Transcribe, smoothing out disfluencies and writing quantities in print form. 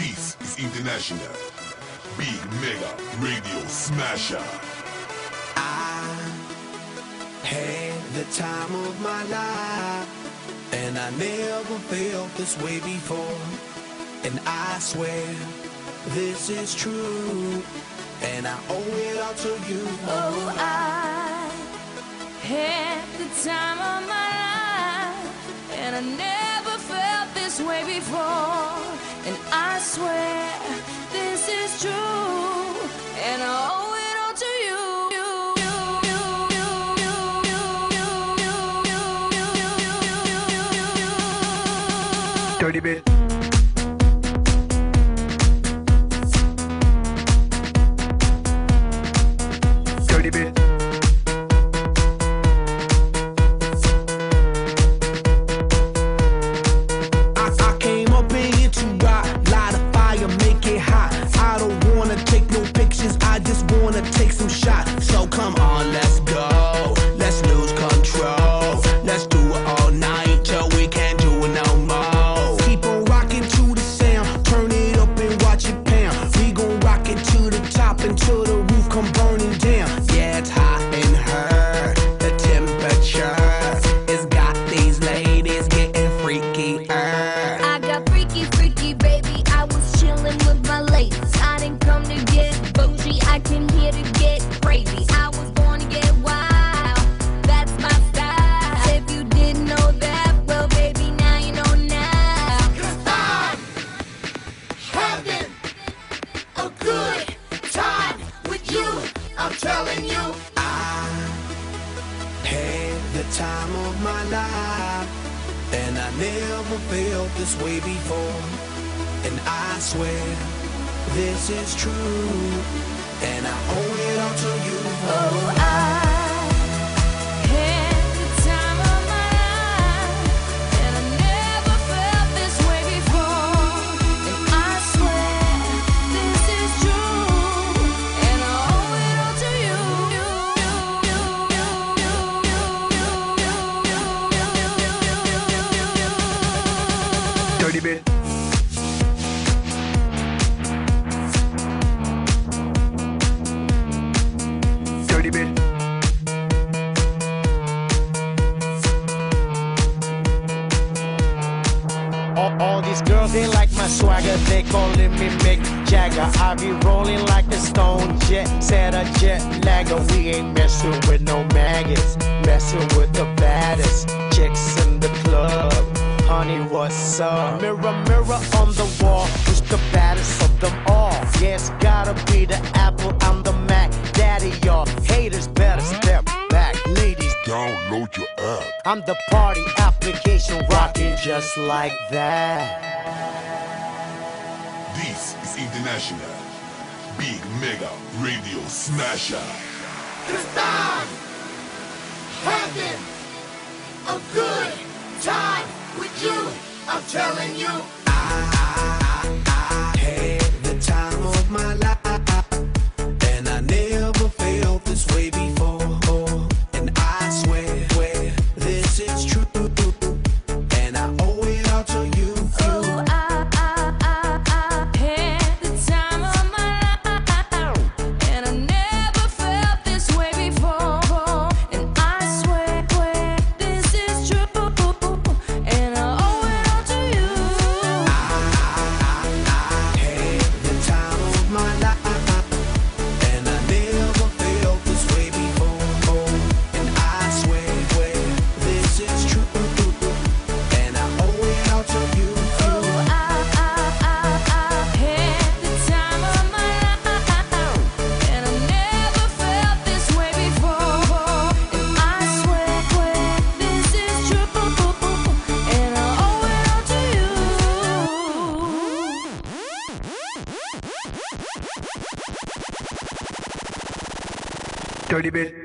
This is International Big Mega Radio Smasher. I had the time of my life, and I never felt this way before. And I swear this is true, and I owe it all to you. Oh, I had the time of my life, and I never felt this way before. And I swear this is true, and I owe it all to you. Dirty bit. Dirty bit. I came up in here to rock, light a fire, make it hot. I don't wanna take no pictures, I just wanna take some shots. So come on, let's go, let's lose control. Let's do it all night till we can't do it no more. Keep on rocking to the sound, turn it up and watch it pound. We gon' rock it to the top until the roof come burning down. Yeah, it's hot in her, the temperature has got these ladies getting freaky. I got freaky, baby. I was chillin' with my ladies. I didn't come to get bougie, I came here to get crazy. I was born to get wild, that's my style. If you didn't know that, well, baby, now you know now. 'Cause I'm having a good time with you, I'm telling you. I had the time of my life, and I never felt this way before. And I swear this is true, and I owe it all to you. Oh, I had the time of my life, and I never felt this way before. And I swear this is true, and I owe it all to you. Dirty bit. Dirty bit. All these girls, they like my swagger, they calling me Mick Jagger. I be rolling like a stone jet, set a jet lagger. We ain't messing with no maggots, messing with the baddest chicks in the club. Honey, what's up? Mirror, mirror on the wall, who's the baddest of them all? Yeah, it's gotta be the Apple, I'm the Mac. Daddy, y'all haters better step back. Ladies, Download your app. I'm the party application rocking just like that. This is International Big Mega Radio Smasher. 'Cause I'm having a good time with you, I'm telling you. I had the time of my life, and I never felt this way before. And I swear this is true, and I owe it all to you. Oh, I had the time of my life, and I never felt this way before. And I swear this is true, and I owe it all to you. I had the time of my life, and I never felt this way before. And I swear this is true, and I owe it all to you. Oh, I had the time of my life, and I never felt this way before. And I swear this is true, and I owe it all to you. Dirty bit.